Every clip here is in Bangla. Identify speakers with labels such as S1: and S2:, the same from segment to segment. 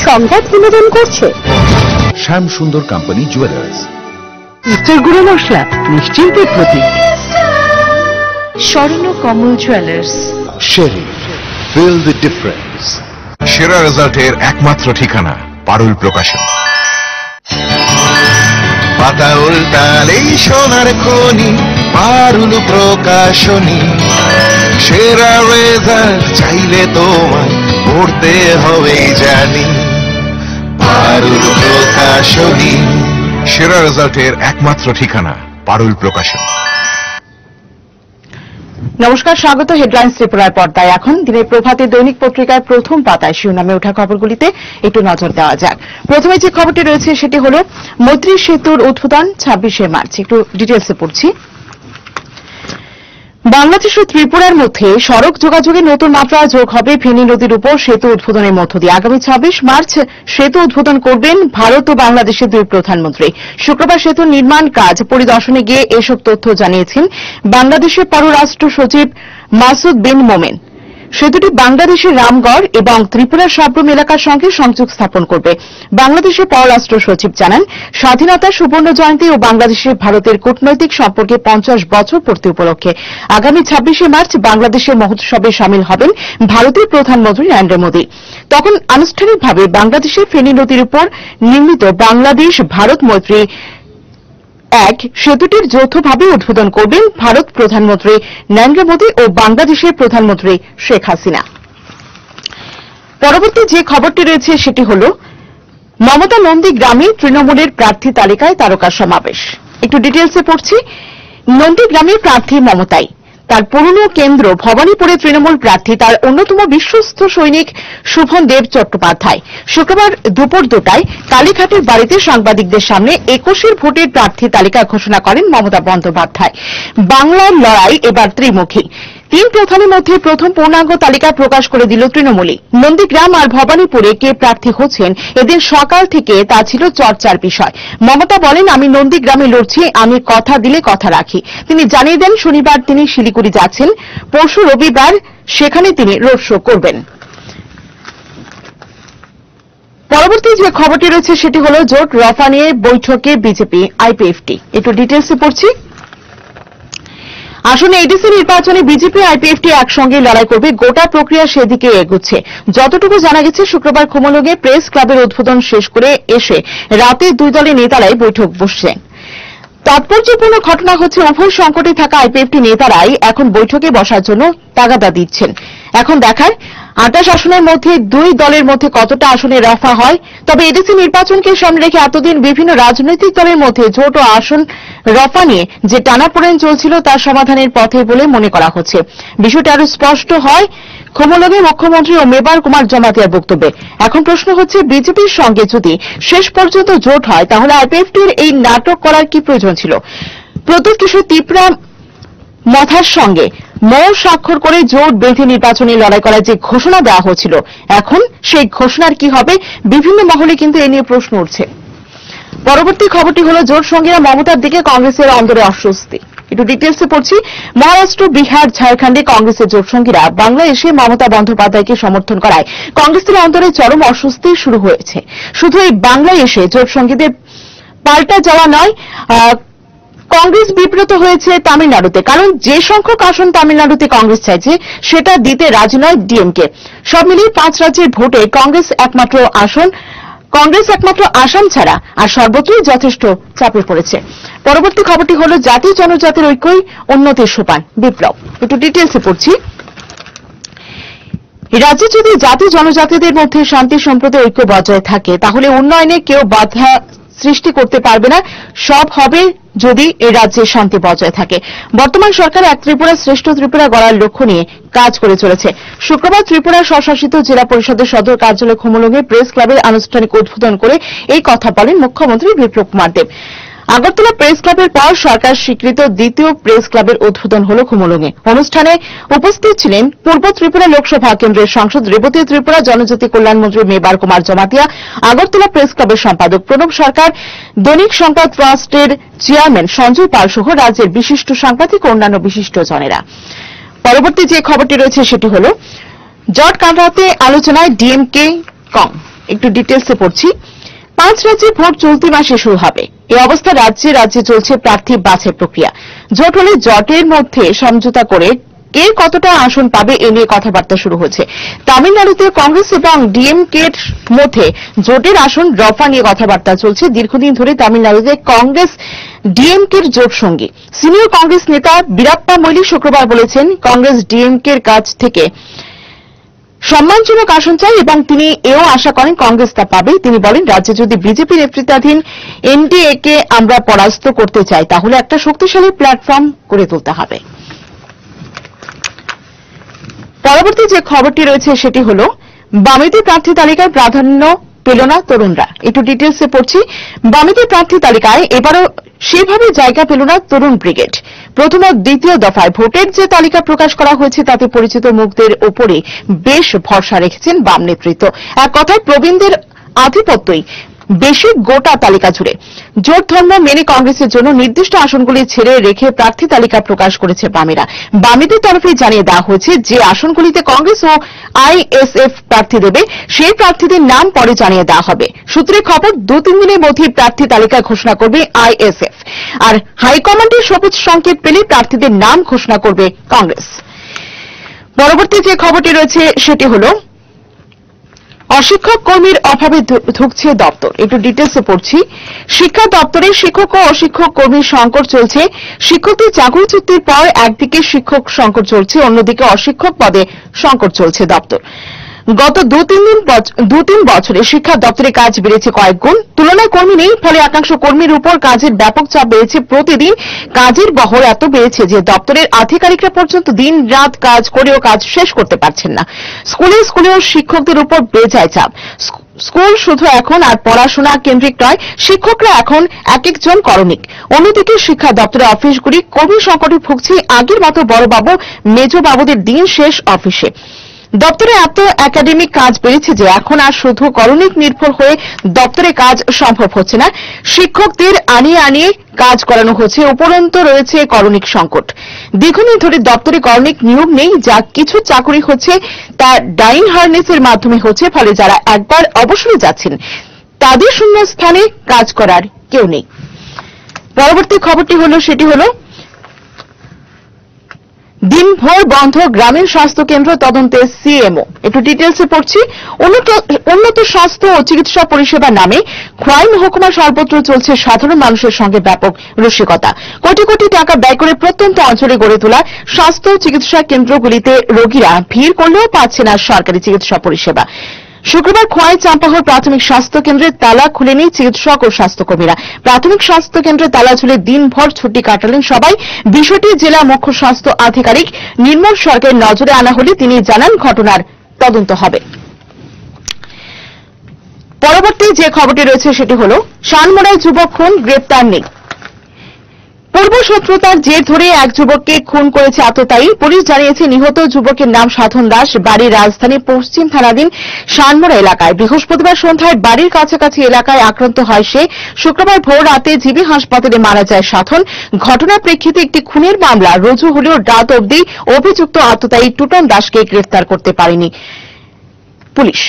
S1: সংবাদ বিনোদন করছে
S2: শ্যাম সুন্দর কোম্পানি জুয়েলার্স।
S1: উচ্চের গুঁড়ো মশলা নিশ্চিন্তের প্রতীক।
S3: স্বর্ণ কমল জুয়েলার্স।
S2: শেরি, ফিল দ্য ডিফারেন্স।
S4: সেরা রেজাল্টের একমাত্র ঠিকানা পারুল প্রকাশন। পাতা উল্টালেই সোনার খনি, পারুল প্রকাশনী। সেরা রেজাল্ট চাইলে তোমায় পড়তে হবে জানি, পারুল প্রকাশনী। সেরা রেজাল্টের একমাত্র ঠিকানা পারুল প্রকাশন।
S3: নমস্কার, স্বাগত হেডলাইন্স ত্রিপুরার পর্দায়। এখন দিনের প্রভাতে দৈনিক পত্রিকার প্রথম পাতায় শিরোনামে ওঠা খবরগুলিতে একটু নজর দেওয়া যাক। প্রথমে যে খবরটি রয়েছে সেটি হল মৈত্রী সেতুর উদ্বোধন 26শে মার্চ। একটু ডিটেলসে পড়ছি। বাংলাদেশ ও ত্রিপুরার মধ্যে সড়ক যোগাযোগে নতুন মাত্রা যোগ হবে ফেনী নদীর উপর সেতু উদ্বোধনের মধ্য দিয়ে। আগামী 26 মার্চ সেতু উদ্বোধন করবেন ভারত ও বাংলাদেশের দুই প্রধানমন্ত্রী। শুক্রবার সেতুর নির্মাণ কাজ পরিদর্শনে গিয়ে এসব তথ্য জানিয়েছেন বাংলাদেশের পররাষ্ট্র সচিব মাসুদ বিন মোমেন। সেতুটি বাংলাদেশের রামগড় এবং ত্রিপুরার সাব্রুম এলাকার সঙ্গে সংযোগ স্থাপন করবে। বাংলাদেশের পররাষ্ট্র সচিব জানান, স্বাধীনতার সুবর্ণ জয়ন্তী ও বাংলাদেশের ভারতের কূটনৈতিক সম্পর্কে 50 বছর পূর্তি উপলক্ষে আগামী 26শে মার্চ বাংলাদেশের মহোৎসবে শামিল হবেন ভারতের প্রধানমন্ত্রী নরেন্দ্র মোদী। তখন আনুষ্ঠানিকভাবে বাংলাদেশের ফেনী নদীর উপর নির্মিত বাংলাদেশ ভারত মৈত্রী এক সেতুটির যৌথভাবে উদ্বোধন করবেন ভারত প্রধানমন্ত্রী নরেন্দ্র মোদী ও বাংলাদেশের প্রধানমন্ত্রী শেখ হাসিনা। পরবর্তী যে খবরটি রয়েছে সেটি হল মমতা নন্দীগ্রামে তৃণমূলের প্রার্থী তালিকায় তারকা সমাবেশ। একটু ডিটেলসে পড়ছি। নন্দীগ্রামে প্রার্থী মমতাই, তার পুরনো কেন্দ্র ভবানীপুরে তৃণমূল প্রার্থী তার অন্যতম বিশ্বস্ত সৈনিক শুভন দেব চট্টোপাধ্যায় শুক্রবার দুপুর 2টায় কালীঘাটের বাড়িতে সাংবাদিকদের সামনে 21 ভোটের প্রার্থী তালিকা ঘোষণা করেন মমতা বন্দ্যোপাধ্যায়। বাংলার লড়াই এবার ত্রিমুখী। 3 প্রধানের মধ্যে প্রথম পূর্ণাঙ্গ তালিকা প্রকাশ করে দিল তৃণমূলই। নন্দীগ্রাম আর ভবানীপুরে কে প্রার্থী হচ্ছেন এদিন সকাল থেকে তা ছিল চর্চার বিষয়। মমতা বলেন, আমি নন্দীগ্রামে লড়ছি, আমি কথা দিলে কথা রাখি। তিনি জানিয়ে দেন শনিবার তিনি শিলিগুড়ি যাচ্ছেন, পরশু রবিবার সেখানে তিনি রোড শো করবেন। পরবর্তী যে খবরটি রয়েছে সেটি হল জোট রফা নিয়ে বৈঠকে বিজেপি আইপিএফটি। একটু ডিটেলসে পড়ছি। আসলে এডিসি নির্বাচনে বিজেপি আইপিএফটি একসঙ্গে লড়াই করবে, গোটা প্রক্রিয়া সেদিকে এগুচ্ছে। যতটুকু জানা গেছে, শুক্রবার খুমলুঙে প্রেস ক্লাবের উদ্বোধন শেষ করে এসে রাতে দুই দলের নেতারাই বৈঠক বসছেন। তাৎপর্যপূর্ণ ঘটনা হচ্ছে উভয় সংকটে থাকা আইপিএফটি নেতারাই এখন বৈঠকে বসার জন্য তাগাদা দিচ্ছেন। এখন দেখার 28 আসনের মধ্যে দুই দলের মধ্যে কতটা আসনে রফা হয়। তবে এডিসি নির্বাচনকে সামনে রেখে এতদিন বিভিন্ন রাজনৈতিক দলের মধ্যে জোট ও আসন রফা নিয়ে যে টানাপোড়েন চলছিল তার সমাধানের পথে বলে মনে করা হচ্ছে। বিষয়টা আরো স্পষ্ট হয় খুমলুঙে মুখ্যমন্ত্রী ও মেবার কুমার জমাতিয়ার বক্তব্যে। এখন প্রশ্ন হচ্ছে, বিজেপির সঙ্গে যদি শেষ পর্যন্ত জোট হয় তাহলে আইপিএফটির এই নাটক করার কি প্রয়োজন ছিল? প্রদ্যোৎ কিশোর ত্রিপুরা মথার সঙ্গে মৌ স্বাক্ষর করে জোট বেঁধে নির্বাচনী লড়াই করার যে ঘোষণা দেওয়া হয়েছিল, এখন সেই ঘোষণার কি হবে? বিভিন্ন মহলে কিন্তু এ নিয়ে প্রশ্ন উঠছে। পরবর্তী খবরটি হল জোট সঙ্গীরা মমতার দিকে কংগ্রেসের অন্তরে অস্বস্তি। একটু ডিটেলসে পড়ছি। মহারাষ্ট্র, বিহার, ঝাড়খণ্ডে কংগ্রেসের জোট সঙ্গীরা বাংলায় এসে মমতা বন্দ্যোপাধ্যায়কে সমর্থন করায় কংগ্রেসের অন্তরে চরম অস্বস্তি শুরু হয়েছে। শুধু এই বাংলায় এসে জোট সঙ্গীদের পাল্টা যাওয়া নয়, কংগ্রেস বিব্রত হয়েছে তামিলনাড়ুতে। কারণ যে সংখ্যক আসন তামিলনাড়ুতে কংগ্রেস চাইছে সেটা দিতে রাজি নয় ডিএমকে। সব মিলিয়ে 5 রাজ্যের ভোটে কংগ্রেস একমাত্র আসাম ছাড়া আর সর্বত্রই যথেষ্ট চাপে পড়েছে। পরবর্তী খবরটি হল জাতি জনজাতির ঐক্যই উন্নতির সোপান, বিপ্লব। একটু ডিটেলসে পড়ছি। রাজ্যে যদি জাতি জনজাতিদের মধ্যে শান্তি সম্প্রতি ঐক্য বজায় থাকে তাহলে উন্নয়নে কেউ বাধা সৃষ্টি করতে পারবে না। সব হবে যদি এই রাজ্যে শান্তি বজায় থাকে। বর্তমান সরকার এক ত্রিপুরা শ্রেষ্ঠ ত্রিপুরা গড়ার লক্ষ্য নিয়ে কাজ করে চলেছে। শুক্রবার ত্রিপুরা স্বশাসিত জেলা পরিষদের সদর কার্যালয় খুমলুঙে প্রেস ক্লাবের আনুষ্ঠানিক উদ্বোধন করে এই কথা বলেন মুখ্যমন্ত্রী বিপ্লব কুমার দেব। আগরতলা প্রেস ক্লাবের পর সরকার স্বীকৃত দ্বিতীয় প্রেস ক্লাবের উদ্বোধন হল খুমলুঙে। অনুষ্ঠানে উপস্থিত ছিলেন পূর্ব ত্রিপুরা লোকসভা কেন্দ্রের সাংসদ রেবতী ত্রিপুরা, জনজাতি কল্যাণ মন্ত্রী মেবার কুমার জমাতিয়া, আগরতলা প্রেস ক্লাবের সম্পাদক প্রণব সরকার, দৈনিক সংবাদ ট্রাস্টের চেয়ারম্যান সঞ্জয় পাল সহ রাজ্যের বিশিষ্ট সাংবাদিক ও অন্যান্য বিশিষ্টজনেরা। পরবর্তী যে খবরটি রয়েছে সেটি হল জট কাটাতে আলোচনায় ডিএমকে কং। একটু ডিটেলসে পড়ছি। 5 রাজ্যে ভোট চলতি মাসে শুরু হবে। এই অবস্থা রাজ্যে রাজ্যে চলছে প্রার্থী বাছাই প্রক্রিয়া। জোট হলে জোটের মধ্যে সমঝোতা করে কে কতটা আসন পাবে এ নিয়ে কথাবার্তা শুরু হয়েছে। তামিলনাড়ুতে কংগ্রেস এবং ডিএমকে এর মধ্যে জোটের আসন রফা নিয়ে কথাবার্তা চলছে। দীর্ঘদিন ধরে তামিলনাড়ুতে কংগ্রেস ডিএমকে এর জোট সঙ্গী সিনিয়র কংগ্রেস নেতা বীরাপ্পা মৈলী শুক্রবার বলেছেন, কংগ্রেস ডিএমকে এর কাছ থেকে সম্মানজনক আসন চাই এবং তিনি এও আশা করেন কংগ্রেস তা পাবে। তিনি বলেন, রাজ্যে যদি বিজেপি নেতৃত্বাধীন এনডিএ কে আমরা পরাস্ত করতে চাই তাহলে একটা শক্তিশালী প্ল্যাটফর্ম করে তুলতে হবে। পরবর্তী যে খবরটি রয়েছে সেটি হল, বামেতে প্রার্থী তালিকায় প্রাধান্য পেল না তরুণরা। একটু ডিটেলসে পড়ছি। বামেতে প্রার্থী তালিকায় এবারও সেভাবে জায়গা পেল না তরুণ ব্রিগেড। প্রথম ও দ্বিতীয় দফায় ভোটের যে তালিকা প্রকাশ করা হয়েছে তাতে পরিচিত মুখদের ওপরে বেশ ভরসা রেখেছেন বাম নেতৃত্ব। এক কথায় প্রবীণদের আধিপত্যই বেশি গোটা তালিকা জুড়ে। জোট ধর্ম মেনে কংগ্রেসের জন্য নির্দিষ্ট আসনগুলি ছেড়ে রেখে প্রার্থী তালিকা প্রকাশ করেছে বামেরা। বামেদের তরফে জানিয়ে দেওয়া হয়েছে যে আসনগুলিতে কংগ্রেস ও আইএসএফ প্রার্থী দেবে সেই প্রার্থীদের নাম পরে জানিয়ে দেওয়া হবে। সূত্রে খবর, 2-3 দিনের মধ্যে প্রার্থী তালিকা ঘোষণা করবে আইএসএফ, আর হাইকমান্ডের সবুজ সংকেত পেলে প্রার্থীদের নাম ঘোষণা করবে কংগ্রেস। পরবর্তী যে খবরটি রয়েছে সেটি হল, অশিক্ষক কর্মীর অভাবে ধুঁকছে দপ্তর। একটু ডিটেলসে পড়ছি। শিক্ষা দপ্তরে শিক্ষক ও অশিক্ষক কর্মীর সংকট চলছে। শিক্ষকদের চাকরি চুক্তির পর একদিকে শিক্ষক সংকট চলছে, অন্যদিকে অশিক্ষক পদে সংকট চলছে দপ্তর। গত 2-3 বছরে শিক্ষা দপ্তরে কাজ বেড়েছে কয়েক গুণ, তুলনায় কর্মী নেই, ফলে একাংশ কর্মীর উপর কাজের ব্যাপক চাপ বেড়েছে। প্রতিদিন কাজের বহর এত বেড়েছে যে দপ্তরের আধিকারিকরা পর্যন্ত দিন রাত কাজ করেও কাজ শেষ করতে পারছেন না। স্কুলেও শিক্ষকদের উপর বেজায় চাপ। স্কুল শুধু এখন আর পড়াশোনা কেন্দ্রিক নয়, শিক্ষকরা এখন এক একজন করণিক। অন্যদিকে শিক্ষা দপ্তরের অফিসগুলি কর্মী সংকটে ভুগছে। আগের মতো বড়বাবু মেজবাবুদের দিন শেষ অফিসে। দপ্তরে এত একাডেমিক কাজ বেড়েছে যে এখন আর শুধু করণিক নির্ভর হয়ে দপ্তরে কাজ সম্ভব হচ্ছে না। শিক্ষকদের আনিয়ে কাজ করানো হচ্ছে, উপরন্তু রয়েছে করণিক সংকট। দীর্ঘদিন ধরে দপ্তরে করণিক নিয়োগ নেই, যা কিছু চাকরি হচ্ছে তা ডাইন হারনেসের মাধ্যমে হচ্ছে, ফলে যারা একবার অবসরে যাচ্ছেন তাদের শূন্যস্থানে কাজ করার কেউ নেই। পরবর্তী খবরটি হল, সেটি হল, দিনভর বন্ধ গ্রামীণ স্বাস্থ্য কেন্দ্র তদন্তে সিএমও। একটু ডিটেলসে পড়ছি। উন্নত স্বাস্থ্য ও চিকিৎসা পরিষেবার নামে খোয়াই মহকুমা সর্বত্র চলছে সাধারণ মানুষের সঙ্গে ব্যাপক রসিকতা। কোটি কোটি টাকা ব্যয় করে প্রত্যন্ত অঞ্চলে গড়ে তোলা স্বাস্থ্য ও চিকিৎসা কেন্দ্রগুলিতে রোগীরা ভিড় করলেও পাচ্ছে না সরকারি চিকিৎসা পরিষেবা। শুক্রবার খোয়াই চাম্পাহর প্রাথমিক স্বাস্থ্য কেন্দ্রের তালা খুলেনি চিকিৎসক ও স্বাস্থ্যকর্মীরা। প্রাথমিক স্বাস্থ্য কেন্দ্রে তালা ঝুলে দিনভর ছুটি কাটালেন সবাই। বিষয়টি জেলা মুখ্য স্বাস্থ্য আধিকারিক নির্মল সরকারের নজরে আনা হলে তিনি জানান ঘটনার তদন্ত হবে। পরবর্তী যে খবরটি রয়েছে সেটি হল, শানমোড়ায় যুবক খুন, গ্রেপ্তার নেই। পূর্ব শত্রুতার জের ধরে এক যুবককে খুন করেছে আততায়ী। পুলিশ জানিয়েছে নিহত যুবকের নাম সাধন দাস, বাড়ি রাজধানী পশ্চিম থানাধীন শানমোড়া এলাকায়। বৃহস্পতিবার সন্ধ্যায় বাড়ির কাছাকাছি এলাকায় আক্রান্ত হয় সে। শুক্রবার ভোর রাতে জিবি হাসপাতালে মারা যায় সাধন। ঘটনার প্রেক্ষিতে একটি খুনের মামলা রুজু হলেও রাত অবধি অভিযুক্ত আততায়ী টুটন দাসকে গ্রেফতার করতে পারেনি পুলিশ।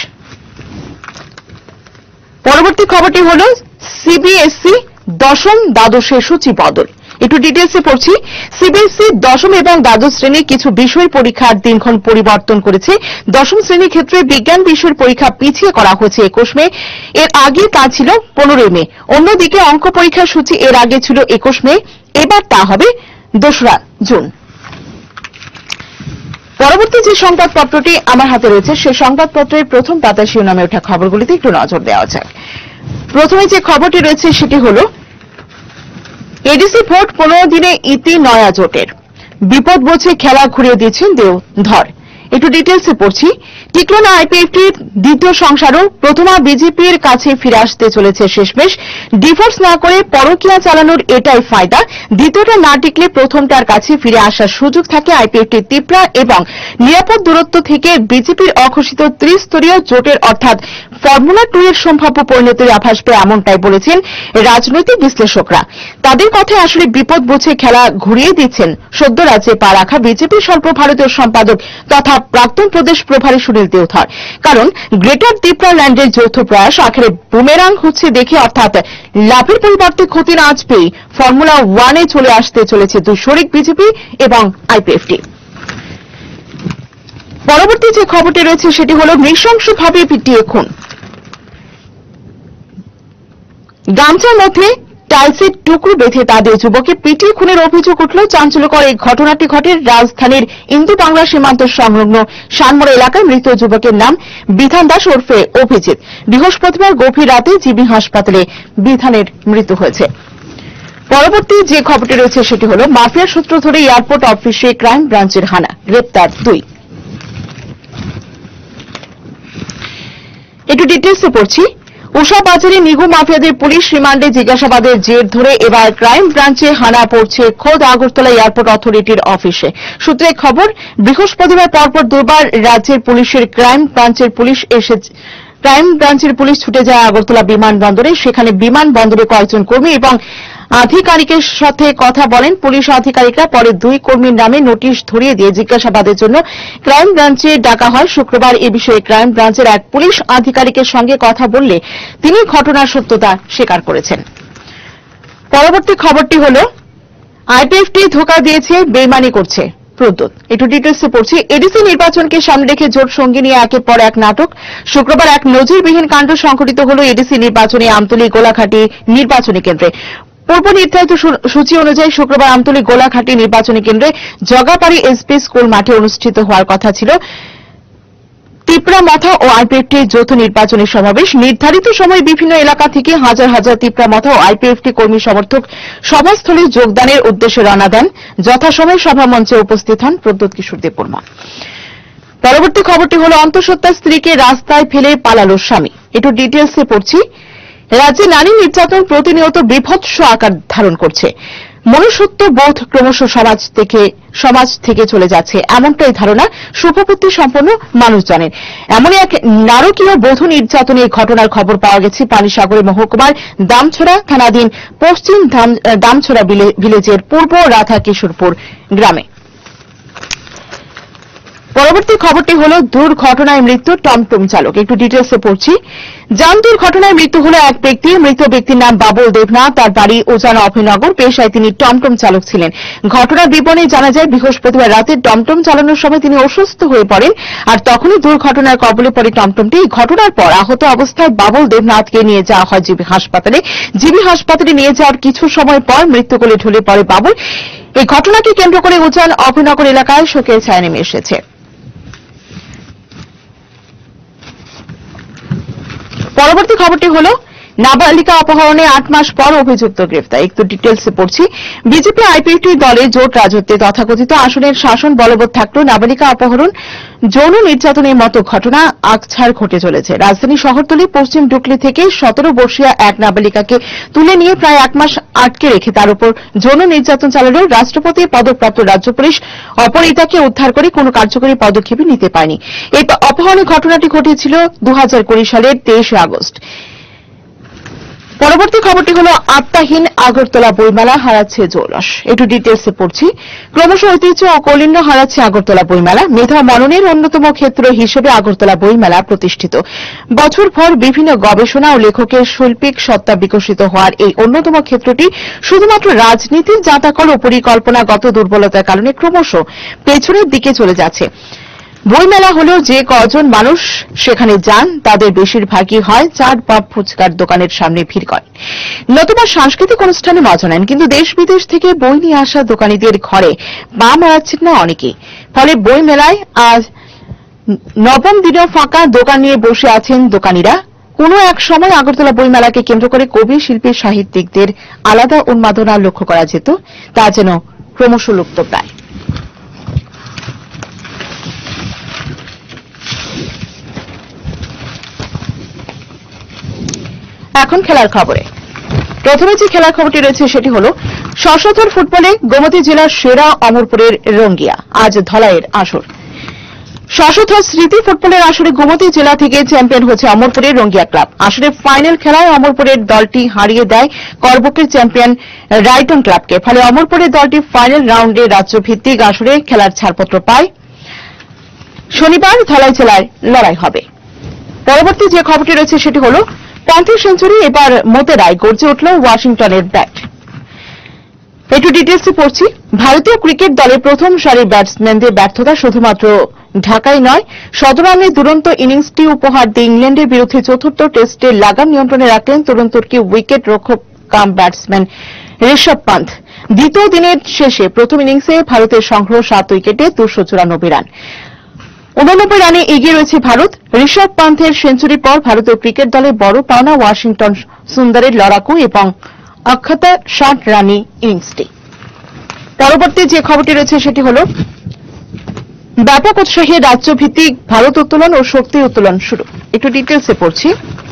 S3: পরবর্তী খবরটি হল, সিবিএসই দশম দ্বাদশের সূচি বদল। একটু ডিটেলসে পড়ছি। সিবিএসই দশম এবং দ্বাদশ শ্রেণীর কিছু বিষয় পরীক্ষার দিনক্ষণ পরিবর্তন করেছে। দশম শ্রেণীর ক্ষেত্রে বিজ্ঞান বিষয়ের পরীক্ষা পিছিয়ে করা হয়েছে 21 মে, এর আগে তা ছিল 15 মে। অন্যদিকে অঙ্ক পরীক্ষার সূচি এর আগে ছিল 21 মে, এবার তা হবে 2রা জুন। পরবর্তী যে সংবাদপত্রটি আমার হাতে রয়েছে সে সংবাদপত্রের প্রথম পাতা শিরোনামে ওঠা খবরগুলিতে একটু নজর দেওয়া যাক। প্রথমে যে খবরটি রয়েছে সেটি হল, এডিসি ভোট 15 দিনে ইতি নয়া জোটের। বিপদ বোঝে খেলা ঘুরিয়ে দিয়েছেন দেওধর। একটু ডিটেলসে পড়ছি। টিকলো না আইপিএফটির দ্বিতীয় সংসারও, প্রথমা বিজেপির কাছে ফিরে আসতে চলেছে শেষমেশ। ডিভোর্স না করে পরকীয়া চালানোর এটাই ফায়দা। দ্বিতীয়টা না টিকলে প্রথমটার কাছে ফিরে আসার সুযোগ থাকে আইপিএফটির তিপ্রা এবং নিরাপদ দূরত্ব থেকে বিজেপির অঘোষিত ত্রিস্তরীয় জোটের অর্থাৎ ফর্মুলা 2 এর সম্ভাব্য পরিণতির আভাস পেয়ে এমনটাই বলেছেন রাজনৈতিক বিশ্লেষকরা। তাদের কথায় আসলে বিপদ বুঝে খেলা ঘুরিয়ে দিচ্ছেন সদ্য রাজ্যে পা রাখা বিজেপির সর্বভারতীয় সম্পাদক তথা প্রাক্তন প্রদেশ প্রভারী সুনীল দেওধর। কারণ গ্রেটার তিপ্রা ল্যান্ডের যৌথ প্রয়াস আখেরে বুমেরাং হচ্ছে দেখে, অর্থাৎ লাভের পরিবর্তে ক্ষতি না পেয়ে ফর্মুলা 1-এ চলে আসতে চলেছে দুই শরিক বিজেপি এবং আইপিএফটি। পরবর্তী যে খবরটি রয়েছে সেটি হল নৃশংসভাবে পিটিয়ে খুন। গামছার মধ্যে টাইলসের টুকরো বেঁধে তাদের যুবককে পিটিয়ে খুনের অভিযোগ উঠল। চাঞ্চল্যকর এই ঘটনাটি ঘটে রাজধানীর ইন্দো বাংলা সীমান্ত সংলগ্ন শানমোড়া এলাকায়। মৃত যুবকের নাম বিধান দাস ওরফে অভিজিৎ। বৃহস্পতিবার গভীর রাতে জিবি হাসপাতালে বিধানের মৃত্যু হয়েছে। পরবর্তী যে খবরটি রয়েছে সেটি হল মাফিয়ার সূত্র ধরে এয়ারপোর্ট অফিসে ক্রাইম ব্রাঞ্চের হানা, গ্রেপ্তার 2। একটু ডিটেলসে পড়ছি। উষা বাজারে নিগু মাফিয়াদের পুলিশ রিমান্ডে জিজ্ঞাসাবাদের জের ধরে এবার ক্রাইম ব্রাঞ্চে হানা পড়ছে খোদ আগরতলা এয়ারপোর্ট অথরিটির অফিসে। সূত্রে খবর, বৃহস্পতিবার পরপর দুবার রাজ্যের পুলিশের ক্রাইম ব্রাঞ্চের পুলিশ ছুটে যায় আগরতলা বিমানবন্দরে। সেখানে বিমানবন্দরে কয়েকজন কর্মী এবং আধিকারিকের সাথে কথা বলেন পুলিশ আধিকারিকরা। পরে 2 কর্মীর নামে নোটিশ ধরিয়ে দিয়ে জিজ্ঞাসাবাদের জন্য ক্রাইম ব্রাঞ্চে ডাকা হয়। শুক্রবার এ বিষয়ে ক্রাইম ব্রাঞ্চের এক পুলিশ আধিকারিকের সঙ্গে কথা বললে তিনি ঘটনার সত্যতা স্বীকার করেছেন। পরবর্তী খবরটি হল আইপিএফটি ধোঁকা দিয়েছে, বেইমানি করছে প্রদ্যোৎ। একটু ডিটেলসে পড়ছি। এডিসি নির্বাচনকে সামনে রেখে জোট সঙ্গী নিয়ে একের পর এক নাটক। শুক্রবার এক নজিরবিহীন কাণ্ড সংঘটিত হল এডিসি নির্বাচনে আমতলী গোলাঘাটি নির্বাচনী কেন্দ্রে। পূর্ব নির্ধারিত সূচি অনুযায়ী শুক্রবার আমতলী গোলাঘাটি নির্বাচনী কেন্দ্রে জগাপাড়ি এসপি স্কুল মাঠে অনুষ্ঠিত হওয়ার কথা ছিল তিপ্রা মথা ও আইপিএফটি যৌথ নির্বাচনী সমাবেশ। নির্ধারিত সময়ে বিভিন্ন এলাকা থেকে হাজার হাজার তিপ্রা মথা ও আইপিএফটি কর্মী সমর্থক সভাস্থলে যোগদানের উদ্দেশ্যে রওনা দেন। যথাসময়ে সভামঞ্চে উপস্থিত হন প্রদ্যোৎ কিশোর দেববর্মা। পরবর্তী খবরটি হল অন্তঃসত্ত্বা স্ত্রীকে রাস্তায় ফেলে পালালো স্বামী। একটু ডিটেলসে পড়ছি। রাজ্যে নারী নির্যাতন প্রতিনিয়ত বিভৎস আকার ধারণ করছে। মনুষ্যত্ব বোধ ক্রমশ সমাজ থেকে চলে যাচ্ছে, এমনটাই ধারণা শুভবুদ্ধি সম্পন্ন মানুষজনের। এমনই এক নারকীয় বধূ নির্যাতনের ঘটনার খবর পাওয়া গেছে পানিসাগর মহকুমার দামছড়া থানাধীন পশ্চিম দামছড়া ভিলেজের পূর্ব রাধা কিশোরপুর গ্রামে। পরবর্তী খবরটি হল দুর্ঘটনায় মৃত্যু টমটম চালক। একটু ডিটেলসে পড়ছি। যান দুর্ঘটনায় মৃত্যু হল এক ব্যক্তির। মৃত ব্যক্তির নাম বাবুল দেবনাথ। তার বাড়ি উজান অভয়নগর। পেশায় তিনি টমটম চালক ছিলেন। ঘটনার বিবরণে জানা যায়, বৃহস্পতিবার রাতে টমটম চালানোর সময় তিনি অসুস্থ হয়ে পড়েন, আর তখনই দুর্ঘটনার কবলে পড়ে টমটমটি। ঘটনার পর আহত অবস্থায় বাবুল দেবনাথকে নিয়ে যাওয়া হয় জিবি হাসপাতালে। জিবি হাসপাতালে নিয়ে যাওয়ার কিছু সময় পর মৃত্যু কোলে ঢলে পড়ে বাবুল। এই ঘটনাকে কেন্দ্র করে উজান অভয়নগর এলাকায় শোকের ছায়া নেমে এসেছে। পরবর্তী খবরটি হল নাবালিকা অপহরণে 8 মাস পর অভিযুক্ত গ্রেফতার। একটু ডিটেলসে পড়ছি। বিজেপি আইপিএফটি দলে জোট রাজত্বে তথাকথিত আসনের শাসন বলবৎ থাকলেও নাবালিকা অপহরণ, যৌন নির্যাতনের মতো ঘটনা আকছাড় ঘটে চলেছে। রাজধানী শহরতলি পশ্চিম ডুকলি থেকে 17 বর্ষীয়া এক নাবালিকাকে তুলে নিয়ে প্রায় 1 মাস আটকে রেখে তার উপর যৌন নির্যাতন চালালেও রাষ্ট্রপতি পদকপ্রাপ্ত রাজ্য পুলিশ অপহৃতাকে উদ্ধার করে কোনো কার্যকরী পদক্ষেপই নিতে পারেনি। এই অপহরণের ঘটনাটি ঘটেছিল 2020 সালের 23 আগস্ট। পরবর্তী খবরটি হল আত্মাহীন আগরতলা বইমেলা হারাচ্ছে জৌলস। একটু ডিটেলসে পড়ছি। ক্রমশ ঐতিহ্য ও কলিন্য হারাচ্ছে আগরতলা বইমেলা। মেধা মননের অন্যতম ক্ষেত্র হিসেবে আগরতলা বইমেলা প্রতিষ্ঠিত। বছরভর বিভিন্ন গবেষণা ও লেখকের শৈল্পিক সত্তা বিকশিত হওয়ার এই অন্যতম ক্ষেত্রটি শুধুমাত্র রাজনীতির জাঁতাকল ও পরিকল্পনাগত দুর্বলতার কারণে ক্রমশ পেছনের দিকে চলে যাচ্ছে। বইমেলা হলেও যে কজন মানুষ সেখানে যান তাদের বেশিরভাগই হয় চাট বা ফুচকার দোকানের সামনে ভিড় করে, নতুবা সাংস্কৃতিক অনুষ্ঠানে মজা নেন। কিন্তু দেশ বিদেশ থেকে বই নিয়ে আসা দোকানীদের ঘরে পা মারাচ্ছেন না অনেকেই। ফলে বইমেলায় আজ 9ম দিনেও ফাঁকা দোকান নিয়ে বসে আছেন দোকানীরা। কোনো এক সময় আগরতলা বইমেলাকে কেন্দ্র করে কবি, শিল্পী, সাহিত্যিকদের আলাদা উন্মাদনা লক্ষ্য করা যেত, তা যেন ক্রমশ লুপ্তপ্রায়। এখন খেলার খবরে প্রথমে যে খেলার খবরটি রয়েছে সেটি হল সশস্ত্র ফুটবলে গোমতী জেলার সেরা অমরপুরের রঙ্গিয়া। আজ ধলাইয়ের আসর। সশস্ত্র স্মৃতি ফুটবলের আসরে গোমতী জেলা থেকে চ্যাম্পিয়ন হচ্ছে অমরপুরের রঙ্গিয়া ক্লাব। আসরে ফাইনাল খেলায় অমরপুরের দলটি হারিয়ে দেয় করবুকের চ্যাম্পিয়ন রাইটন ক্লাবকে। ফলে অমরপুরের দলটি ফাইনাল রাউন্ডে রাজ্যভিত্তিক আসরে খেলার ছাড়পত্র পায়। শনিবার ধলাই জেলায় লড়াই হবে। পরবর্তী যে খবরটি রয়েছে সেটি হল 35 সেঞ্চুরি এবার মোতেরায় গর্জে উঠল ওয়াশিংটনের ব্যাট। একটু ডিটেলসে পড়ছি। ভারতীয় ক্রিকেট দলের প্রথম সারির ব্যাটসম্যানদের ব্যর্থতা শুধুমাত্র ঢাকায় নয়, শতরানের দুরন্ত ইনিংসটি উপহার দিয়ে ইংল্যান্ডের বিরুদ্ধে চতুর্থ টেস্টে লাগাম নিয়ন্ত্রণে রাখলেন তরুণ তুর্কি উইকেট রক্ষক কাম ব্যাটসম্যান ঋষভ পান্থ। দ্বিতীয় দিনের শেষে প্রথম ইনিংসে ভারতের সংগ্রহ 7 উইকেটে 294 রান। 89 রানে এগিয়ে রয়েছে ভারত। ঋষভ পান্থের সেঞ্চুরির পর ভারতীয় ক্রিকেট দলের বড় পাওনা ওয়াশিংটন সুন্দরের লড়াকু এবং অক্ষতা 60 রানি ইনিংসটি। পরবর্তী যে খবরটি রয়েছে সেটি হল ব্যাপক উৎসাহে রাজ্যভিত্তিক ভারত উত্তোলন ও শক্তি উত্তোলন শুরু। একটু ডিটেলসে পড়ছি।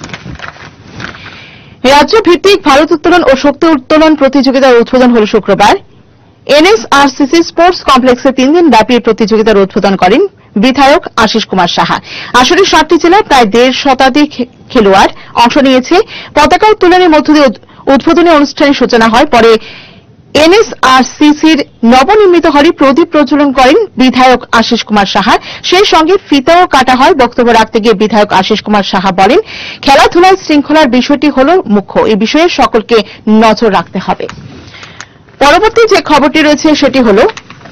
S3: রাজ্যভিত্তিক ভারত উত্তোলন ও শক্তি উত্তোলন প্রতিযোগিতার উদ্বোধন হল শুক্রবার। এনএসআরসিসি স্পোর্টস কমপ্লেক্সে 3 দিন ব্যাপী প্রতিযোগিতার উদ্বোধন করেন বিধায়ক আশিস কুমার সাহা। আসরে 60টি জেলার প্রায় 1.5 শতাধিক খেলোয়াড় অংশ নিয়েছে। পতাকা উত্তোলনের মধ্য দিয়ে উদ্বোধনী অনুষ্ঠানের সূচনা হয়। পরে এনএসআরসিসির নবনির্মিত হলে প্রদীপ প্রজ্বলন করেন বিধায়ক আশিস কুমার সাহা। সেই সঙ্গে ফিতাও কাটা হয়। বক্তব্য রাখতে গিয়ে বিধায়ক আশিস কুমার সাহা বলেন, খেলাধুলায় শৃঙ্খলার বিষয়টি হল মুখ্য। এই বিষয়ে সকলকে নজর রাখতে হবে। পরবর্তী যে খবরটি রয়েছে সেটি হল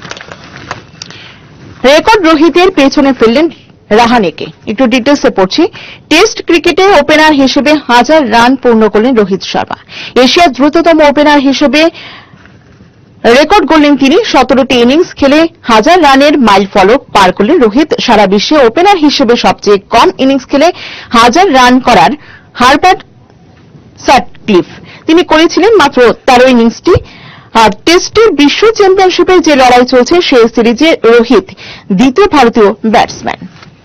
S3: রেকর্ড রোহিতের পেছনে ফেললেন রাহানেকে। একটু ডিটেলসে পড়ছি। টেস্ট ক্রিকেটে ওপেনার হিসেবে 1000 রান পূর্ণ করলেন রোহিত শর্মা। এশিয়ার দ্রুততম ওপেনার হিসেবে রেকর্ড গড়লেন তিনি। 17টি ইনিংস খেলে 1000 রানের মাইল ফলক পার করলেন রোহিত। সারা বিশ্বে ওপেনার হিসেবে সবচেয়ে কম ইনিংস খেলে 1000 রান করার হারবার্ট স্যাটক্লিফ তিনি করেছিলেন মাত্র 13 ইনিংসটি। আর টেস্টের বিশ্ব চ্যাম্পিয়নশিপের যে লড়াই চলছে সেই সিরিজে রোহিত দ্বিতীয় ভারতীয় ব্যাটসম্যান।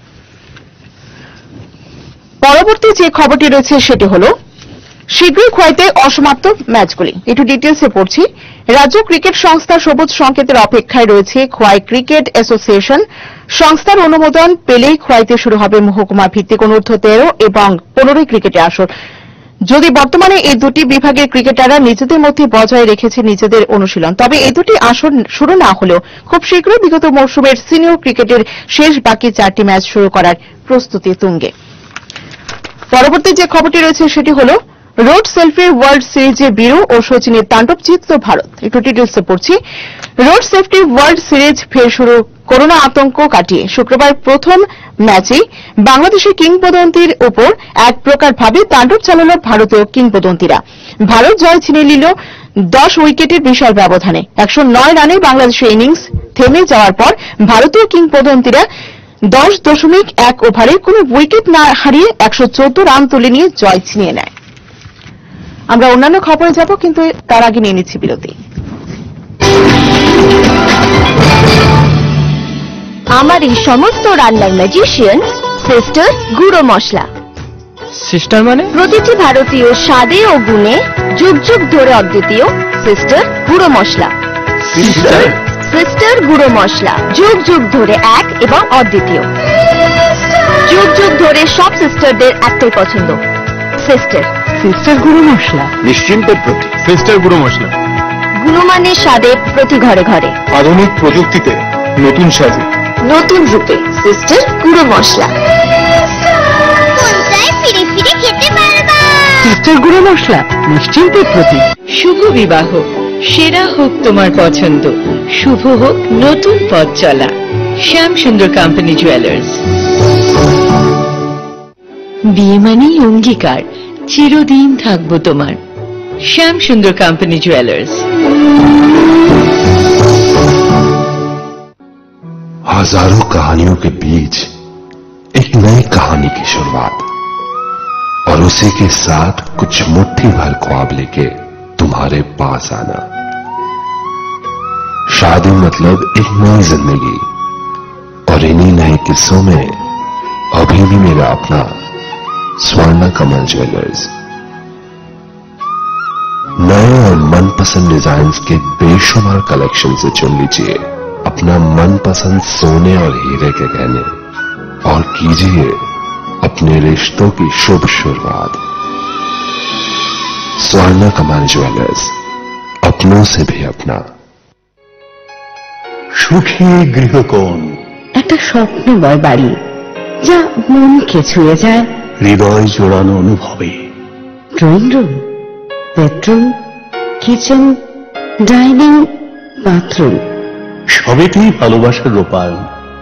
S3: পরবর্তী যে খবরটি রয়েছে সেটি হল শীঘ্রই খোয়াইতে অসমাপ্ত ম্যাচগুলি। একটু ডিটেলসে পড়ছি। রাজ্য ক্রিকেট সংস্থা সবুজ সংকেতের অপেক্ষায় রয়েছে খোয়াই ক্রিকেট অ্যাসোসিয়েশন। সংস্থার অনুমোদন পেলেই খোয়াইতে শুরু হবে মহকুমা ভিত্তিক অনূর্ধ্ব 13 এবং 15 ক্রিকেটের আসর। যদি বর্তমানে এই দুটি বিভাগের ক্রিকেটাররা নিজেদের মধ্যে বজায় রেখেছে নিজেদের অনুশীলন, তবে এই দুটি আসর শুরু না হলেও খুব শীঘ্রই বিগত মৌসুমের সিনিয়র ক্রিকেটের শেষ বাকি 4টি ম্যাচ শুরু করার প্রস্তুতি তুঙ্গে। পরবর্তী যে খবরটি রয়েছে সেটি হল রোড সেলফি ওয়ার্ল্ড সিরিজে বীরু ও সচিনের তাণ্ডব জিতল ভারত। একটু ডিটেলসে পড়ছি। রোড সেফটি ওয়ার্ল্ড সিরিজ ফের শুরু করোনা আতঙ্ক কাটিয়ে শুক্রবার প্রথম ম্যাচেই বাংলাদেশের কিংবদন্তির উপর এক প্রকার ভাবে তাণ্ডব চালাল ভারতীয় কিংবদন্তিরা। ভারত জয় ছিনিয়ে নিল 10 উইকেটের বিশাল ব্যবধানে। 109 রানে বাংলাদেশের ইনিংস থেমে যাওয়ার পর ভারতীয় কিংবদন্তিরা 10.1 ওভারে কোন উইকেট না হারিয়ে 114 রান তুলে নিয়ে জয় ছিনিয়ে নেয়। আমরা অন্যান্য খবরে যাব, কিন্তু তার আগে নিয়ে নিচ্ছি বিরতি।
S5: আমার এই সমস্ত রান্নার ম্যাজিশিয়ান সিস্টার গুঁড়ো মশলা।
S1: সিস্টার মানে?
S5: প্রতিটি ভারতীয় স্বাদে ও গুণে যুগ যুগ ধরে অদ্বিতীয় সিস্টার গুঁড়ো মশলা। সিস্টার গুঁড়ো মশলা যুগ যুগ ধরে এক এবং অদ্বিতীয়। যুগ যুগ ধরে সব সিস্টারদের একটাই পছন্দ, সিস্টার।
S1: সিস্টার গুঁড়ো মশলা
S4: নিশ্চিন্তের প্রতি সিস্টার গুঁড়ো মশলা।
S5: গুণমানের স্বাদে প্রতি ঘরে ঘরে,
S4: আধুনিক প্রযুক্তিতে নতুন সাজে
S5: নতুন রূপে সিস্টার গুঁড়ো মশলা।
S6: ফিরে ফিরে খেতে পারবা।
S1: সিস্টার গুঁড়ো মশলা নিশ্চিন্তের প্রতি।
S7: শুভ বিবাহ, সেরা হোক তোমার পছন্দ, শুভ হোক নতুন পথ চলা। শ্যাম সুন্দর কোম্পানি জুয়েলার্স। বিয়ে মানেই অঙ্গীকার, চিরদিন থাকবো তোমার। श्याम सुंदर कंपनी ज्वेलर्स।
S2: हजारों कहानियों के बीच एक नई कहानी की शुरुआत, और उसी के साथ कुछ मुट्ठी भर ख्वाब लेके तुम्हारे पास आना। शादी मतलब एक नई जिंदगी, और इन्हीं नए किस्सों में अभी भी मेरा अपना स्वर्ण कमल ज्वेलर्स नए और मनपसंद डिजाइन्स के बेशुमार कलेक्शन से चुन लीजिए अपना मनपसंद सोने और हीरे के गहने, और कीजिए अपने रिश्तों की शुभ शुरुआत। स्वर्ण कमल ज्वेलर्स, अपनों से भी अपना।
S8: সুখী গৃহকোণ।
S1: একটা স্বপ্নময় বাড়ি যা মনকে ছুঁয়ে যায়।
S8: হৃদয় জোড়ানো অনুভবে
S1: drawing room, bedroom, kitchen, dining, bathroom,
S8: সবেতেই ভালোবাসার রূপায়ণ।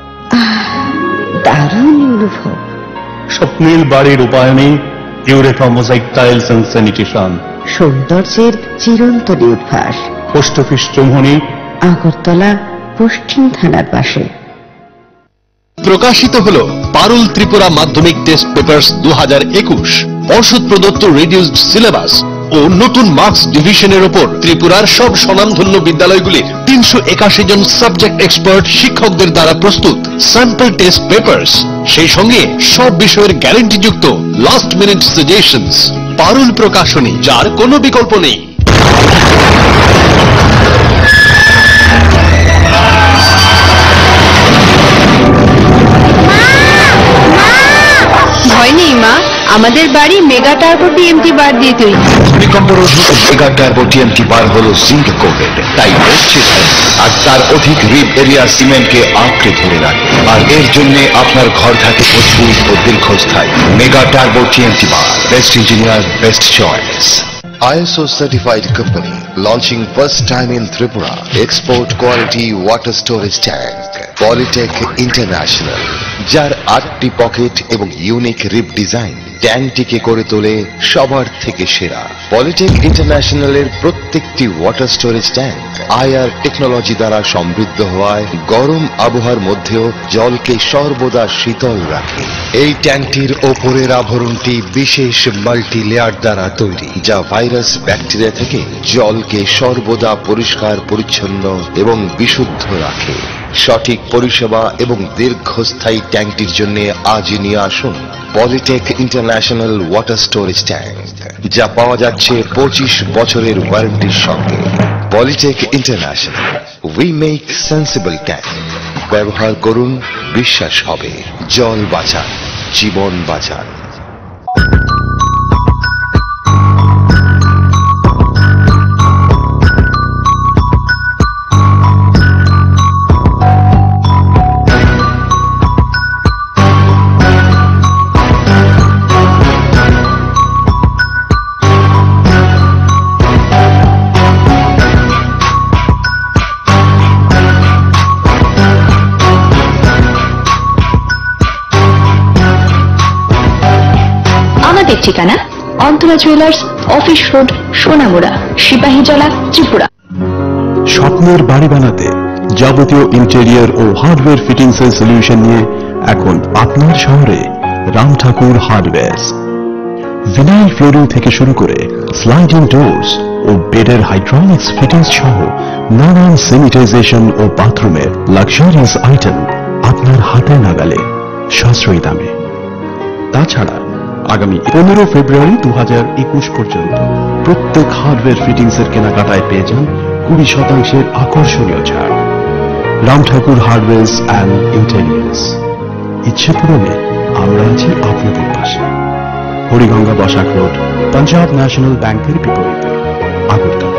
S1: দারুণ অনুভব।
S8: স্বপ্নের বাড়ির রূপায়ণে Eureka mosaic tiles and sanitation,
S1: সৌন্দর্যের চিরন্তন উদ্ভাস।
S8: পোস্ট অফিস চৌমুহনী,
S1: আগরতলা, পশ্চিম থানার পাশে।
S9: প্রকাশিত হলো পারুল ত্রিপুরা মাধ্যমিক টেস্ট পেপার্স 2021, পর্ষদ প্রদত্ত রিডিউসড সিলেবাস ও নতুন মার্কস ডিভিশনের ওপর ত্রিপুরার সব স্বনামধন্য বিদ্যালয়গুলির 381 জন সাবজেক্ট এক্সপার্ট শিক্ষকদের দ্বারা প্রস্তুত স্যাম্পল টেস্ট পেপার্স, সেই সঙ্গে সব বিষয়ের গ্যারান্টিযুক্ত last minute suggestions. Parul Prakashani, যার কোনো বিকল্প নেই।
S7: ভয় নেই মা, আমাদের বাড়ি মেগা টার্বো টিএমটি বার দিয়ে তৈরি।
S10: ভূমিকম্প রোধক মেগা টার্বো টিএমটি বার হল জিঙ্ক কোটেড, তাই মসজিদ আর তার অধিক রিপ এরিয়া সিমেন্টকে আঁকড়ে ধরে রাখে, আর এর জন্য আপনার ঘর থাকে মজবুত ও দীর্ঘস্থায়ী। Mega turbo TMT bar, best engineer, best choice. ISO certified company launching first time in Tripura export quality water storage tank Polytech International, যার 8টি পকেট এবং ইউনিক রিপ ডিজাইন ট্যাঙ্কটিকে করে তোলে সবার থেকে সেরা। পলিটেক ইন্টারন্যাশনালের প্রত্যেকটি water storage tank IR technology দ্বারা সমৃদ্ধ হওয়ায় গরম আবহাওয়ার মধ্যেও জলকে সর্বদা শীতল রাখে। এই ট্যাঙ্কটির ওপরের আবরণটি বিশেষ মাল্টি লেয়ার দ্বারা তৈরি, যা ভাইরাস ব্যাকটেরিয়া থেকে জলকে সর্বদা পরিষ্কার পরিচ্ছন্ন এবং বিশুদ্ধ রাখে। সঠিক পরিষেবা এবং দীর্ঘস্থায়ী ট্যাঙ্কটির জন্য আজই নিয়ে আসুন Polytech international water storage tank, যা পাওয়া যাচ্ছে 25 বছরের ওয়ারেন্টির সঙ্গে। Polytech international, we make sensible tank. ব্যবহার করুন, বিশ্বাস হবে। জল বাঁচান, জীবন বাঁচান।
S5: ঠিকানা Antara jewellers, office road, Sonamura, Sepahijala, Tripura.
S8: স্বপ্নের বাড়ি বানাতে যাবতীয় ইন্টেরিয়র ও হার্ডওয়্যার ফিটিংস এর সলিউশন নিয়ে এখন আপনার শহরে Ram Thakur hardwares. Vinyl flooring থেকে শুরু করে স্লাইডিং ডোরস ও বেডের হাইড্রোলিক্স ফিটিংস সহ নানান স্যানিটাইজেশন ও বাথরুমের লাক্সারিয়াস আইটেম আপনার হাতে নাগালে, সাশ্রয়ী দামে। তাছাড়া আগামী 15 ফেব্রুয়ারি 2021 পর্যন্ত প্রত্যেক হার্ডওয়্যার ফিটিংস এর কেনাকাটায় পেয়ে যান 20% আকর্ষণীয় ছাড়। Ram Thakur hardwares and interiors. ইচ্ছে পূরণে আমরা আছি আপনাদের পাশে। হরিগঙ্গা বসাক রোড, পাঞ্জাব ন্যাশনাল ব্যাংকের বিপরীতে, আগরতলা।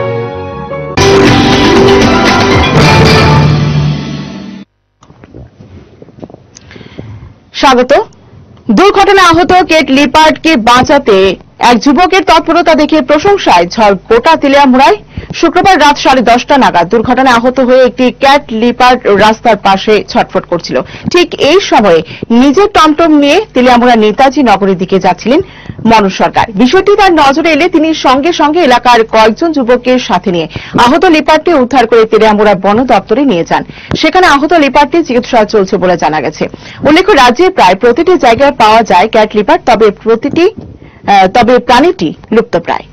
S3: স্বাগত। দুর্ঘটনায় আহত কেট লিপার্ডকে বাঁচাতে এক যুবকের তৎপরতা দেখে প্রশংসায় ঝড় গোটা তেলিয়ামুড়ায়। শুক্রবার রাত 10:30 নাগাদ দুর্ঘটনায় আহত হয়ে একটি ক্যাট লিপার্ড রাস্তার পাশে ছটফট করছিল। ঠিক এই সময়ে নিজের টমটম নিয়ে তেলিয়ামুড়া নেতাজি নগরের দিকে যাচ্ছিলেন মনোজ সরকার। বিষয়টি তার নজরে এলে তিনি সঙ্গে সঙ্গে এলাকার কয়েকজন যুবকের সাথে নিয়ে আহত লিপার্ডটি উদ্ধার করে তেলিয়ামুড়া বন দপ্তরে নিয়ে যান। সেখানে আহত লিপার্ডটি চিকিৎসা চলছে বলে জানা গেছে। উল্লেখ্য, রাজ্যে প্রায় প্রতিটি জায়গায় পাওয়া যায় ক্যাট লিপার্ড, তবে প্রাণীটি লুপ্তপ্রায়।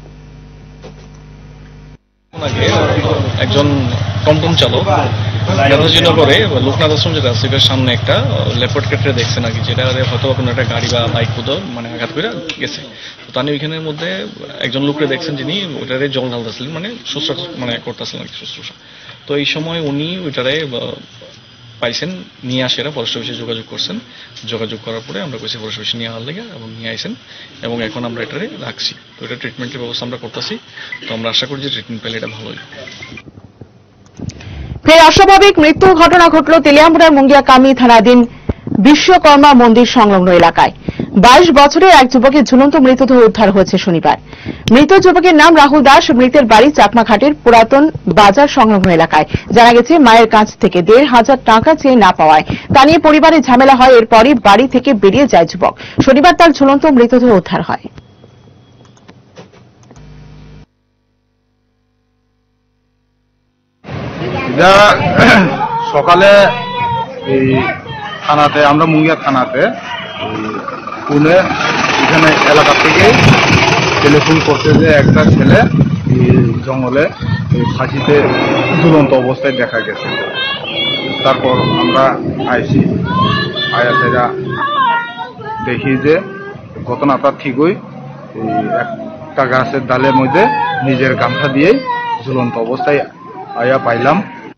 S11: একজন টমটম চালক নেতাজিনগরে লোকনাথ আশ্রম যেটা আছে এটার সামনে একটা লেপার্ড ক্যাটরে দেখছে নাকি, যেটা হয়তো কোনো একটা গাড়ি বা বাইক কোথাও আঘাত করে গেছে। তো তানি ওইখানের মধ্যে একজন লোকরে দেখছেন যিনি ওইটারে জল ঢালতেছিলেন, শুশ্রূষা করতেছিলেন আর কি, শুশ্রূষা। তো এই সময় উনি ওইটারে পাইছেন, নিয়ে আসে এরা ফরেস্ট অফিসে যোগাযোগ করছেন। যোগাযোগ করার পরে আমরা কইছি ফরেস্ট অফিসে নিয়ে আসার লেগে, এবং নিয়ে আইসেন, এবং এখন আমরা এটারে রাখছি। তো এটা ট্রিটমেন্টের ব্যবস্থা আমরা করতেছি। তো আমরা আশা করি যে ট্রিটমেন্ট পেলে এটা ভালোই।
S3: ফের অস্বাভাবিক মৃত্যুর ঘটনা ঘটল তেলিয়ামুড়ার মুঙ্গিয়াকামি থানাধীন বিশ্বকর্মা মন্দির সংলগ্ন এলাকায়। 22 বছরের এক যুবকের ঝুলন্ত মৃতদেহ উদ্ধার হয়েছে শনিবার। মৃত যুবকের নাম রাহুল দাস। মৃতের বাড়ি চাকমাঘাটের পুরাতন বাজার সংলগ্ন এলাকায়। জানা গেছে, মায়ের কাছ থেকে 1,500 টাকা চেয়ে না পাওয়ায় তা নিয়ে পরিবারে ঝামেলা হয়। এরপরই বাড়ি থেকে বেরিয়ে যায় যুবক। শনিবার তার ঝুলন্ত মৃতদেহ উদ্ধার হয়।
S12: সকালে এই থানাতে, আমরা মুঙ্গিয়া থানাতে পুনে এখানে এলাকা থেকে টেলিফোন করতে যে একটা ছেলে জঙ্গলে ফাঁসিতে ঝুলন্ত অবস্থায় দেখা গেছে। তারপর আমরা আইসি আয়াতেরা দেখি যে ঘটনাটা ঠিকই একটা গাছের ডালের মধ্যে নিজের গামছা দিয়ে ঝুলন্ত অবস্থায় আয়া পাইলাম।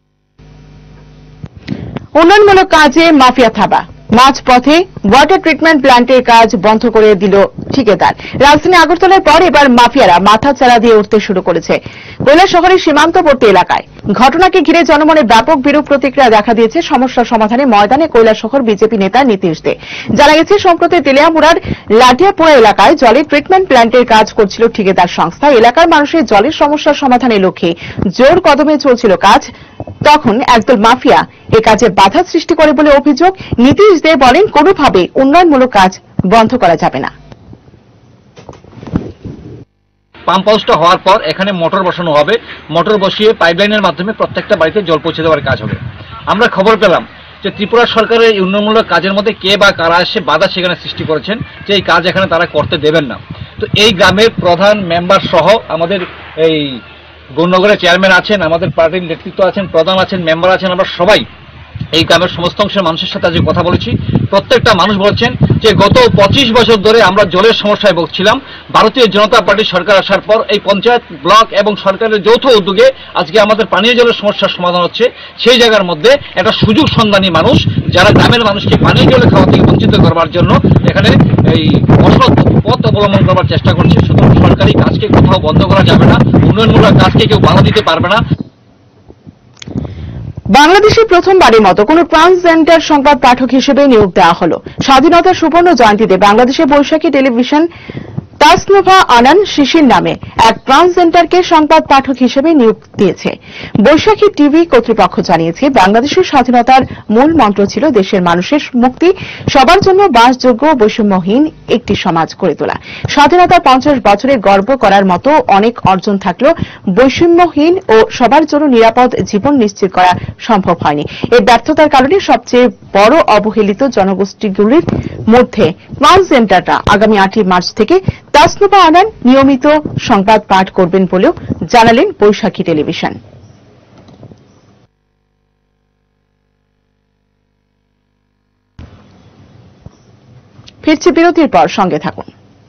S3: উন্নয়নমূলক কাজে মাফিয়া থাবা। মাঝপথে ওয়াটার ট্রিটমেন্ট প্ল্যান্টের কাজ বন্ধ করে দিল ঠিকাদার। রাজধানী আগরতলার পর এবার মাফিয়ারা মাথা চারা দিয়ে উঠতে শুরু করেছে কৈলাসহরের সীমান্তবর্তী এলাকায়। ঘটনাকে ঘিরে জনমনে ব্যাপক বিরূপ প্রতিক্রিয়া দেখা দিয়েছে সমস্যা সমাধানে ময়দানে কৈলাসহর বিজেপি নেতা নীতিশ দে। জানা গেছে, সম্প্রতি তেলিয়ামুড়ার লাটিয়াপুরা এলাকায় জলের ট্রিটমেন্ট প্ল্যান্টের কাজ করছিল ঠিকাদার সংস্থা। এলাকার মানুষের জলের সমস্যার সমাধানের লক্ষ্যে জোর কদমে চলছিল কাজ। তখন একদল মাফিয়া এ কাজে বাধা সৃষ্টি করে বলে অভিযোগ। নীতিশ দে বলেন, কোনোভাবে উন্নয়নমূলক কাজ বন্ধ করা যাবে না।
S13: পাম্প হাউসটা হওয়ার পর এখানে মোটর বসানো হবে। মোটর বসিয়ে পাইপলাইনের মাধ্যমে প্রত্যেকটা বাড়িতে জল পৌঁছে দেওয়ার কাজ হবে। আমরা খবর পেলাম যে ত্রিপুরা সরকারের এই উন্নয়নমূলক কাজের মধ্যে কে বা কারা এসে বাধা সেখানে সৃষ্টি করেছেন যে এই কাজ এখানে তারা করতে দেবেন না। তো এই গ্রামের প্রধান মেম্বার সহ আমাদের এই গৌরনগরের চেয়ারম্যান আছেন, আমাদের পার্টির নেতৃত্ব আছেন, প্রধান আছেন, মেম্বার আছেন, আমরা সবাই এই গ্রামের সমস্ত অংশের মানুষের সাথে আজকে কথা বলেছি। প্রত্যেকটা মানুষ বলছেন যে গত 25 বছর ধরে আমরা জলের সমস্যায় ভুগছিলাম। ভারতীয় জনতা পার্টির সরকার আসার পর এই পঞ্চায়েত, ব্লক এবং সরকারের যৌথ উদ্যোগে আজকে আমাদের পানীয় জলের সমস্যার সমাধান হচ্ছে। সেই জায়গার মধ্যে একটা সুযোগ সন্ধানী মানুষ যারা গ্রামের মানুষকে পানীয় জলে খাওয়া থেকে বঞ্চিত করবার জন্য এখানে এই অসৎ পথ অবলম্বন করবার চেষ্টা করছে। সুতরাং সরকারি কাজকে কোথাও বন্ধ করা যাবে না, উন্নয়নমূলক কাজকে কেউ বাধা দিতে পারবে না।
S3: বাংলাদেশে প্রথমবারের মতো কোন ট্রান্সজেন্ডার সংবাদ পাঠক হিসেবে নিয়োগ দেওয়া হল। স্বাধীনতার সুবর্ণ জয়ন্তীতে বাংলাদেশে বৈশাখী টেলিভিশন তাসনুভা আনান শিশির নামে এক ট্রান্সজেন্ডারকে সংবাদ পাঠক হিসেবে নিয়োগ দিয়েছে। বৈশাখী টিভি কর্তৃপক্ষ জানিয়েছে, বাংলাদেশের স্বাধীনতার মূল মন্ত্র ছিল দেশের মানুষের মুক্তি, সবার জন্য বাসযোগ্য বৈষম্যহীন একটি সমাজ গড়ে তোলা। স্বাধীনতার 50 বছরে গর্ব করার মতো অনেক অর্জন থাকলেও বৈষম্যহীন ও সবার জন্য নিরাপদ জীবন নিশ্চিত করা সম্ভব হয়নি। এর ব্যর্থতার কারণে সবচেয়ে বড় অবহেলিত জনগোষ্ঠীগুলির মধ্যে ট্রান্সজেন্ডাররা আগামী 8 মার্চ থেকে তাসনুভা আনান নিয়মিত সংবাদ পাঠ করবেন বলেও জানালেন বৈশাখী টেলিভিশন। ফিরছি বিরতির পর, সঙ্গে থাকুন।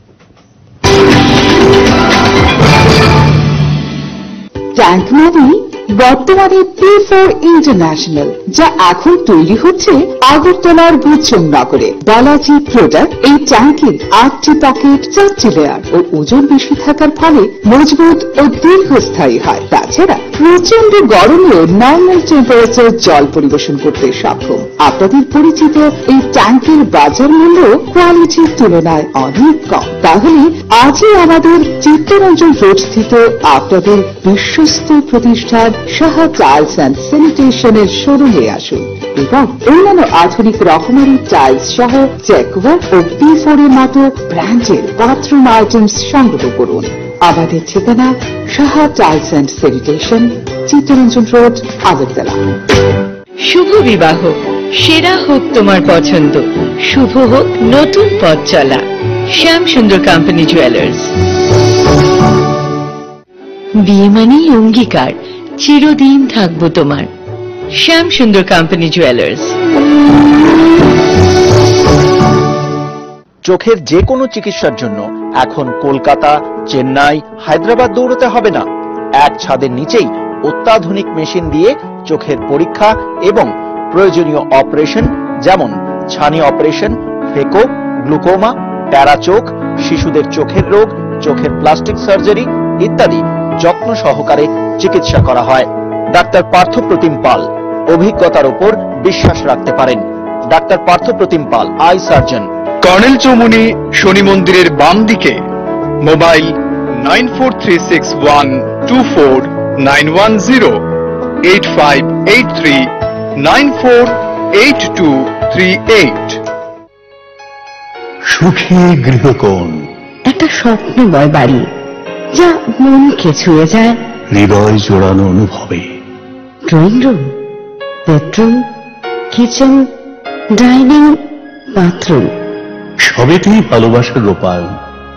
S1: ট্যাঙ্ক মানে বর্তমানে P4 ইন্টারন্যাশনাল, যা এখন তৈরি হচ্ছে আগরতলার ভূচুমনগরে। বালাজি প্রোডাক্ট এই ট্যাঙ্কের 8টি পকেট, 4টি লেয়ার ও ওজন বেশি থাকার ফলে মজবুত ও দীর্ঘস্থায়ী হয়। তাছাড়া প্রচন্ড গরমেও নর্মাল টেম্পারেচার জল পরিবেশন করতে সক্ষম। আপনাদের পরিচিত এই ট্যাঙ্কের বাজার মূল্য কোয়ালিটির তুলনায় অনেক কম। তাহলে আজই আমাদের চিত্তরঞ্জন রোড স্থিত আপনাদের বিশ্বস্ত প্রতিষ্ঠান সাহা টাইলস অ্যান্ড স্যানিটেশনের শোরুমে আসুন এবং অন্যান্য আধুনিক রকমারি টাইলস সহ চেকওয়ার্ক ও P4 এর মতো ব্র্যান্ডের বাথরুম আইটেমস সংগ্রহ করুন। আমাদের ঠিকানা Saha tiles and sanitation, Chittaranjan road, Agartala.
S7: শুভ বিবাহ, সেরা হোক তোমার পছন্দ, শুভ হোক নতুন পথ চলা। শ্যাম সুন্দর কোম্পানি জুয়েলার্স। বিয়ে মানেই অঙ্গীকার, চিরদিন থাকবো তোমার। শ্যাম সুন্দর কোম্পানি জুয়েলার্স।
S14: চোখের যে কোনো চিকিৎসার জন্য এখন কলকাতা, চেন্নাই, হায়দ্রাবাদ দৌড়তে হবে না। এক ছাদের নিচেই অত্যাধুনিক মেশিন দিয়ে চোখের পরীক্ষা এবং প্রয়োজনীয় অপারেশন যেমন ছানি অপারেশন, ফেকো, গ্লুকোমা, প্যারাচোখ, শিশুদের চোখের রোগ, চোখের প্লাস্টিক সার্জারি ইত্যাদি যত্ন সহকারে চিকিৎসা করা হয়। ডাক্তার পার্থপ্রতিম পাল অভিজ্ঞতার উপর বিশ্বাস রাখতে পারেন। Doctor Parthapratim Pal, eye surgeon.
S15: Colonel Chowmuhani Shani মন্দিরের বাম দিকে। মোবাইল 9436124910 8583948238।
S8: সুখী গৃহকোণ,
S16: একটা স্বপ্নময় বাড়ি যা মনকে ছুঁয়ে যায়,
S8: হৃদয় জোড়ানো অনুভবে।
S16: Drawing room, bedroom, kitchen, dining, bathroom,
S8: সবেতেই ভালোবাসার রূপায়ণ।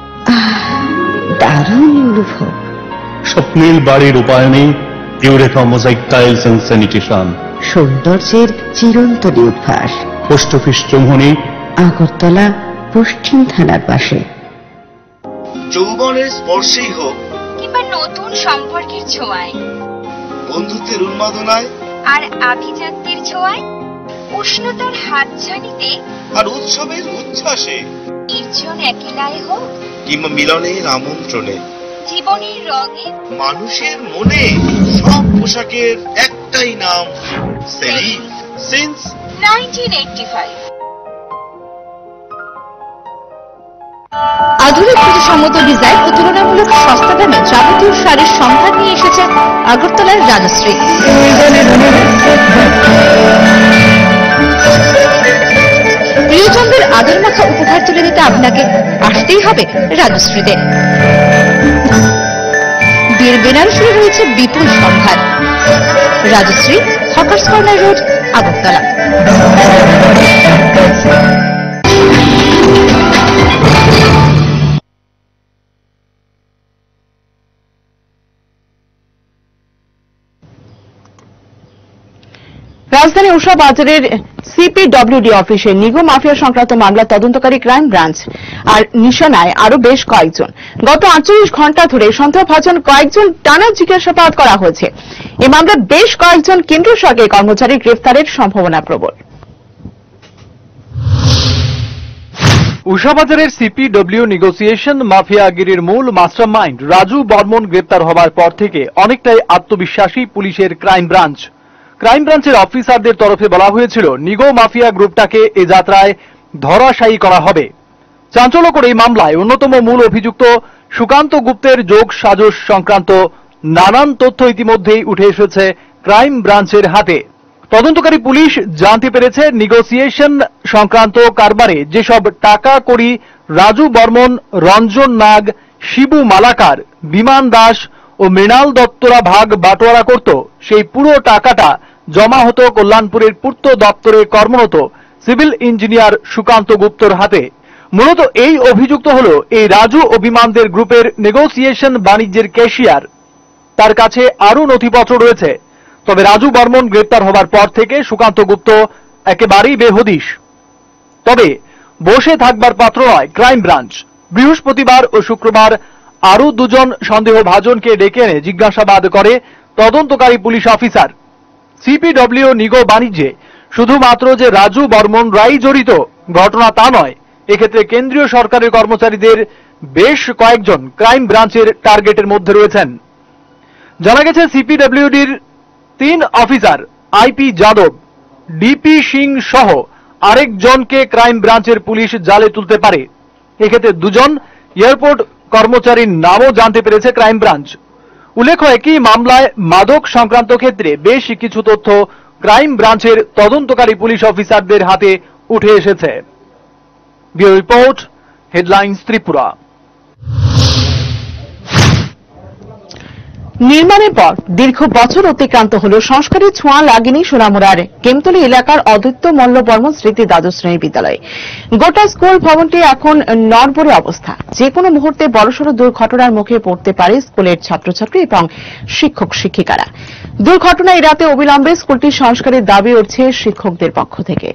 S16: দারুণ অনুভব।
S8: স্বপ্নের বাড়ির রূপায়ণে Eureka mosaic tiles and sanitation,
S16: সৌন্দর্যের চিরন্তন উদ্ভাস।
S8: পোস্ট অফিস চৌমুহনী,
S16: আগরতলা, পশ্চিম থানার পাশে।
S17: যৌবনের স্পর্শেই হোক
S18: কিংবা নতুন সম্পর্কের ছোঁয়ায়,
S17: বন্ধুত্বের উন্মাদনায়
S18: আর আভিজাত্যের ছোঁয়ায়, উষ্ণতার হাতছানিতে
S17: আর উৎসবের উচ্ছ্বাসে,
S18: নির্জন একেলায় হোক
S17: কিংবা মিলনের আমন্ত্রণে,
S18: জীবনের রঙে,
S17: মানুষের মনে, সব পোশাকের একটাই নাম, সেলিম। সিন্স
S18: 1985।
S5: আধুনিক প্রতিসম্মত ডিজাইন ও তুলনামূলক সস্তা দামে যাবতীয় শাড়ির সম্ভার নিয়ে এসেছে আগরতলার রাজশ্রী। প্রিয়জনদের আদর মাখা উপহার তুলে দিতে আপনাকে আসতেই হবে রাজশ্রীতে। বিয়ের বেনারসিতে রয়েছে বিপুল সম্ভার। Rajshree, hawkers corner road, Agartala.
S3: রাজধানী উষা বাজারের সিপিডব্লিউডি অফিসে নিগো মাফিয়া সংক্রান্ত মামলা তদন্তকারী ক্রাইম ব্রাঞ্চ আর নিশানায় আরো বেশ কয়েকজন। গত 48 ঘণ্টা ধরে সন্দেহভাজন কয়েকজন টানা জিজ্ঞাসাবাদ করা হয়েছে। এই মামলায় বেশ কয়েকজন কেন্দ্রীয় সরকারি কর্মচারী গ্রেফতারের সম্ভাবনা প্রবল।
S13: উষাবাজারের সিপিডব্লিউ নেগোসিয়েশন মাফিয়াগিরির মূল মাস্টারমাইন্ড রাজু বর্মন গ্রেপ্তার হওয়ার পর থেকে অনেকটাই আত্মবিশ্বাসী পুলিশের ক্রাইম ব্রাঞ্চ। ক্রাইম ব্রাঞ্চের অফিসারদের তরফে বলা হয়েছিল নিগো মাফিয়া গ্রুপটাকে এ যাত্রায় ধরাশায়ী করা হবে। চাঞ্চল্যকর এই মামলায় অন্যতম মূল অভিযুক্ত সুকান্ত গুপ্তের যোগ সাজস সংক্রান্ত নানান তথ্য ইতিমধ্যেই উঠে এসেছে ক্রাইম ব্রাঞ্চের হাতে। তদন্তকারী পুলিশ জানতে পেরেছে নিগোসিয়েশন সংক্রান্ত কারবারে যেসব টাকা কড়ি রাজু বর্মন, রঞ্জন নাগ, শিবু মালাকার, বিমান দাস ও মৃণাল দত্তরা ভাগ বাটোয়ারা করত, সেই পুরো টাকাটা জমা হতো কল্যাণপুরের পূর্ত দপ্তরে কর্মরত সিভিল ইঞ্জিনিয়ার সুকান্ত গুপ্তর হাতে। মূলত এই অভিযুক্ত হল এই রাজু ও বিমানদের গ্রুপের নেগোসিয়েশন বাণিজ্যের ক্যাশিয়ার। তার কাছে আরও নথিপত্র রয়েছে। তবে রাজু বর্মন গ্রেপ্তার হবার পর থেকে সুকান্ত গুপ্ত একেবারেই বেহদিশ। তবে বসে থাকবার পাত্র নয় ক্রাইম ব্রাঞ্চ। বৃহস্পতিবার ও শুক্রবার আরও দুজন সন্দেহভাজনকে ডেকে এনে জিজ্ঞাসাবাদ করে তদন্তকারী পুলিশ অফিসার। সিপিডব্লিউ নিগো বাণিজ্যে শুধুমাত্র যে রাজু বর্মন রাই জড়িত ঘটনা তা নয়, এক্ষেত্রে কেন্দ্রীয় সরকারের কর্মচারীদের বেশ কয়েকজন ক্রাইম ব্রাঞ্চের টার্গেটের মধ্যে রয়েছেন। জানা গেছে সিপিডব্লিউডির 3 officer IP Yadav, DP Singh সহ আরেকজনকে ক্রাইম ব্রাঞ্চের পুলিশ জালে তুলতে পারে। এক্ষেত্রে 2 জন এয়ারপোর্ট কর্মচারীর নামও জানতে পেরেছে ক্রাইম ব্রাঞ্চ। উল্লেখ্য, একই মামলায় মাদক সংক্রান্ত ক্ষেত্রে বেশ কিছু তথ্য ক্রাইম ব্রাঞ্চের তদন্তকারী পুলিশ অফিসারদের হাতে উঠে এসেছে। Bureau report, headlines Tripura.
S3: নির্মাণের পর দীর্ঘ বছর অতিক্রান্ত হল সংস্কারের ছোঁয়া লাগেনি সোনামুড়ার কেমতলী এলাকার অদ্বৈত মল্ল বর্মন স্মৃতি দ্বাদশ শ্রেণী বিদ্যালয়ে। গোটা স্কুল ভবনটি এখন নড়বড়ে অবস্থা। যে কোনো মুহূর্তে বড়সড় দুর্ঘটনার মুখে পড়তে পারে স্কুলের ছাত্রছাত্রী এবং শিক্ষক শিক্ষিকারা। দুর্ঘটনা এড়াতে অবিলম্বে স্কুলটি সংস্কারের দাবি উঠছে শিক্ষকদের পক্ষ থেকে।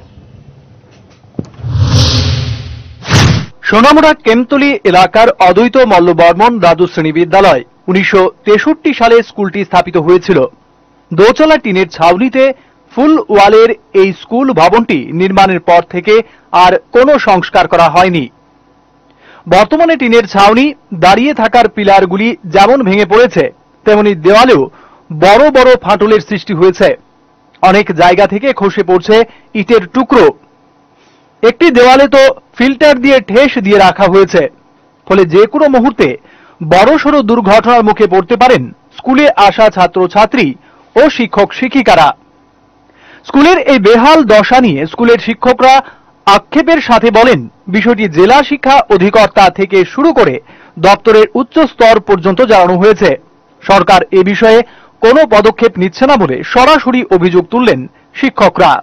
S13: সোনামুড়া কেমতলী এলাকার অদ্বৈত মল্ল বর্মন দ্বাদশ শ্রেণী বিদ্যালয় 1963 সালে স্কুলটি স্থাপিত হয়েছিল। দোতলা টিনের ছাউনিতে ফুল ওয়ালের এই স্কুল ভবনটি নির্মাণের পর থেকে আর কোনো সংস্কার করা হয়নি। বর্তমানে টিনের ছাউনি, দাঁড়িয়ে থাকার পিলারগুলি যেমন ভেঙে পড়েছে, তেমনি দেওয়ালেও
S15: বড় বড় ফাটলের সৃষ্টি হয়েছে। অনেক জায়গা থেকে খসে পড়ছে ইটের টুকরো। একটি দেওয়ালে তো ফিল্টার দিয়ে ঠেস দিয়ে রাখা হয়েছে, ফলে যে কোনো মুহূর্তে বড়সড় দুর্ঘটনার মুখে পড়তে পারেন স্কুলে আসা ছাত্রছাত্রী ও শিক্ষক শিক্ষিকারা। স্কুলের এই বেহাল দশা নিয়ে স্কুলের শিক্ষকরা আক্ষেপের সাথে বলেন, বিষয়টি জেলা শিক্ষা অধিকর্তা থেকে শুরু করে দপ্তরের উচ্চ স্তর পর্যন্ত জানানো হয়েছে। সরকার এ বিষয়ে কোনো পদক্ষেপ নিচ্ছে না বলে সরাসরি অভিযোগ তুললেন শিক্ষকরা।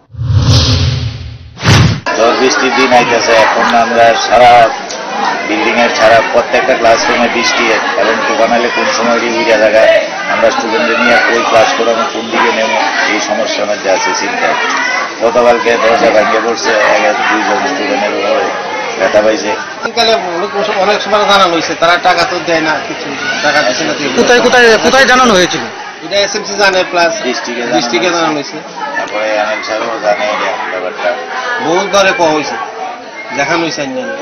S19: বৃষ্টির দিন আইতেছে, এখন আমরা সারা বিল্ডিং এর সারা প্রত্যেকটা ক্লাসরুমে বৃষ্টি এবং দোকানালে কোন সময় উড়িয়া জায়গায় আমরা স্টুডেন্টদের নিয়ে ওই ক্লাস করানো কোন দিকে নেব, এই সমস্যার মধ্যে আছে চিন্তা। গতকালকে দরজা ভাঙিয়ে পড়ছে, 2জন স্টুডেন্টের উপরে ব্যথা পাইছে।
S20: অনেক সময় জানানো হয়েছে, তারা টাকা তো দেয় না, কিছু টাকা দিচ্ছে না।
S13: কোথায় জানানো হয়েছিল?
S20: এটা এসএমসি জানে, প্লাস ডিস্ট্রিক্টে জানানো হয়েছে।
S19: তারপরে এমএল সাহেবও জানে ব্যাপারটা,
S20: বহু ধরে পাওয়া হয়েছে, দেখানো হয়েছে।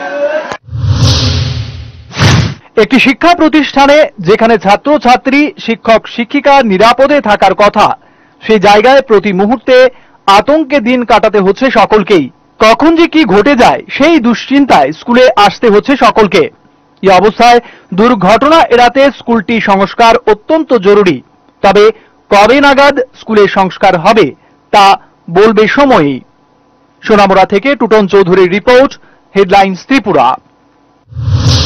S15: একটি শিক্ষা প্রতিষ্ঠানে যেখানে ছাত্রছাত্রী শিক্ষক শিক্ষিকা নিরাপদে থাকার কথা, সেই জায়গায় প্রতি মুহূর্তে আতঙ্কে দিন কাটাতে হচ্ছে সকলকেই। কখন যে কি ঘটে যায় সেই দুশ্চিন্তায় স্কুলে আসতে হচ্ছে সকলকে। এই অবস্থায় দুর্ঘটনা এড়াতে স্কুলটি সংস্কার অত্যন্ত জরুরি। তবে কবে নাগাদ স্কুলের সংস্কার হবে তা বলবে সময়ই। সোনামুড়া থেকে টুটন চৌধুরীর রিপোর্ট, হেডলাইন্স ত্রিপুরা।